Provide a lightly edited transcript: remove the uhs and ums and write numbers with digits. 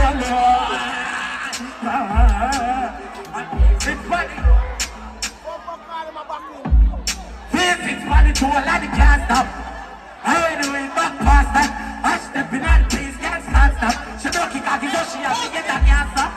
It's funny. It's funny to a lot of can't stop. I ain't doing back past that. I step in and please can't stop. She don't kick out his ocean, she get that can't stop.